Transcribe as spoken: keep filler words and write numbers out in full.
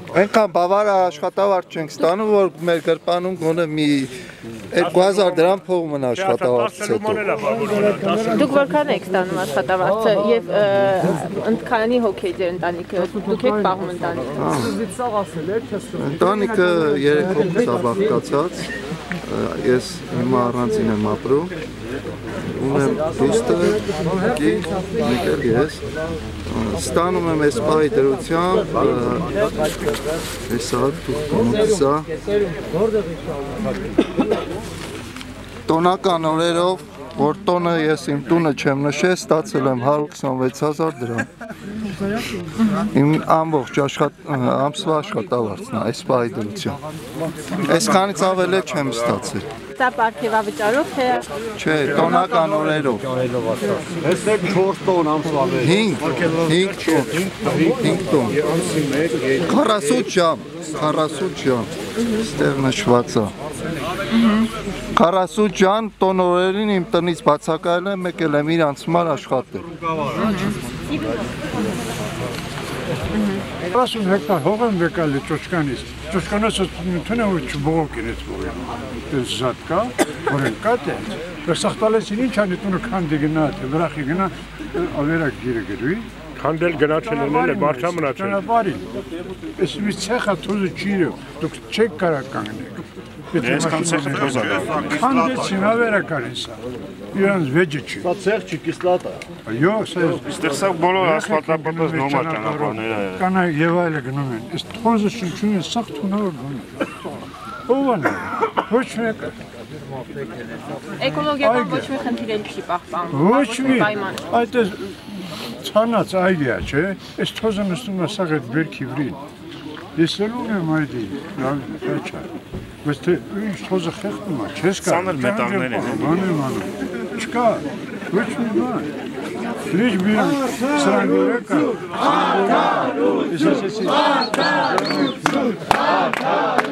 Այնքան բավարար աշխատավարձ չենք ստանում, որ մեր գրպանում գոնե մի երկու հազար դրամ փող մնա աշխատավարձից հետո։ Դուք որքան եք ստանում աշխատավարձը եւ քանի հոգի է ձեր ընտանիքը։ Դուք եք պահում ընտանիքը։ Ընտանիքը երեք հոգուց է բաղկացած։ Ես հիմա առանձին եմ ապրում։ Ունեմ դուստր, գիկ, մեկ էլ ես։ Ստանում եմ այս պահի դրությամբ, հեսա, թուղթոնոցսա, տոնական օրերով, որ տոնը ես իմ տունը չեմ նշել, ստացել եմ հարյուր քսանվեց հազար դրամ։ Իմ ամբողջ ամսվա աշխատավարձն է, այս պահի դրությամբ։ Այսքանից ավելի չեմ ստացել։ Դա պարգևավճարով թե Չէ, տոնական օրերով։ Տեսեք չորս տոն ամսվա մեջ։ հինգ, հինգ տոն, հինգ տոն։ քառասուն ժամ, քառասուն ժամ։ Ստեղ նշված է։ քառասուն ժամ տոն օրերին իմ տնից բացակայել եմ, եկել եմ իրանց համար աշխատել։ քառասուն հեկտար հող եմ եկել ճոճկանից։ Ճոճկանից թունը չբողոք են այդ բողին։ Դες զատկա, որ են կատ է։ Վերսախտալեցին ինչ անի տունը քանդի գնա, վրախի գնա, ավերակ գիրը գրուի։ Քանդել գնացել են, բարթա մնացել։ Ճանապարհին։ Այս մի ցեխա թուզը ջիրը, դուք չեք կարող կանգնեք։ Այսքան ցեխը թոզ է։ Քանդեցին ավերականին սա։ Իրանց վեճը չի։ Սա ցեխ չի, կիսլատ է։ Այո, սա Այստեղ սա բոլոր ասֆալտապատած նոմա ճանապարհները։ Կանա եւ այլը գնում են։ Այս թոզը շնչում է սախ թունավոր գնում։ Ո՞վ է։ Ոչ մեկը։ Էկոլոգիական ոչ մի խնդիր էլ չի պահպանում։ Ոչ մի։ Այդ է ցանած այգիա, չէ։ Այս թոզը նստում է սաղ այդ բերքի վրին։ Ես էլ ունեմ այդի, լավ չէ։ Բայց թե ինչ թոզը խեղդում է, չես կա։ Սանել մետաղներ են։ Բանում անում։ Չկա, ոչ մի բան։ Լիճ բիրում, սրանգորը կա։ Ես ասեցի։